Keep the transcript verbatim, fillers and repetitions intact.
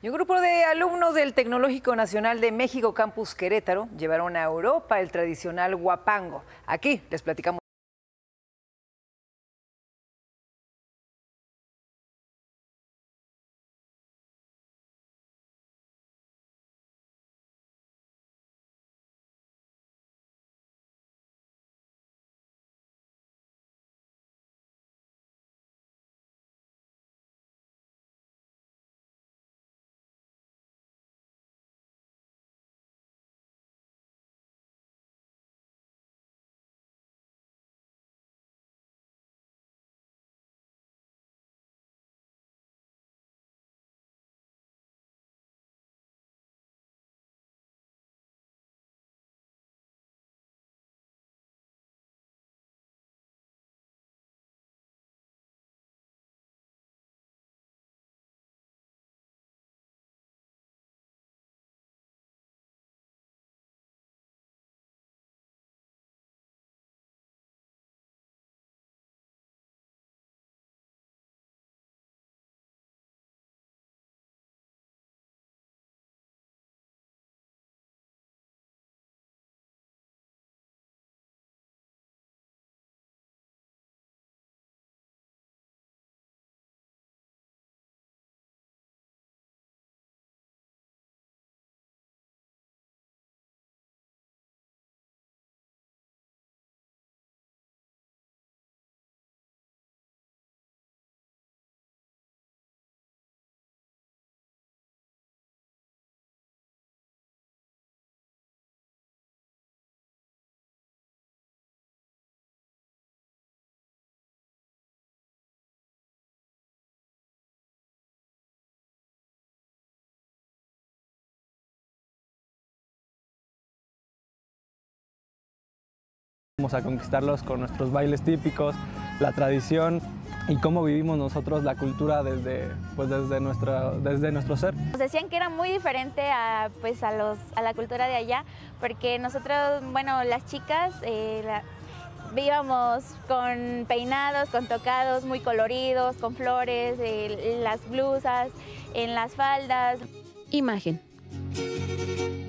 Y un grupo de alumnos del Tecnológico Nacional de México Campus Querétaro llevaron a Europa el tradicional huapango. Aquí les platicamos. Vamos a conquistarlos con nuestros bailes típicos, la tradición y cómo vivimos nosotros la cultura desde, pues desde, nuestra, desde nuestro ser. Nos decían que era muy diferente a, pues a, los, a la cultura de allá, porque nosotros, bueno, las chicas eh, la, íbamos con peinados, con tocados muy coloridos, con flores, eh, las blusas, en las faldas. Imagen.